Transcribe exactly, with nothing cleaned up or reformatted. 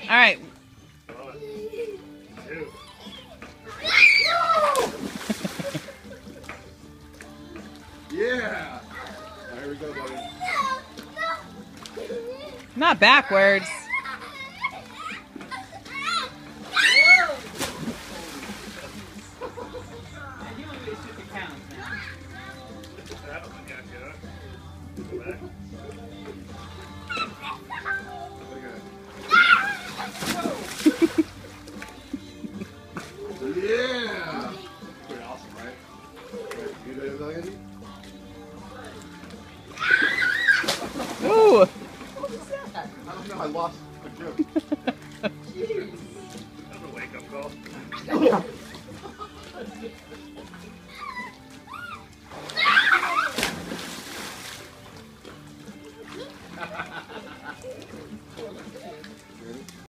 All right. One, two. Yeah. All right, here we go, buddy. Not backwards. Yeah! Pretty awesome, right? You know what I'm saying? Ooh! What was that? I don't know, I lost a joke. Jeez. That's a wake-up call.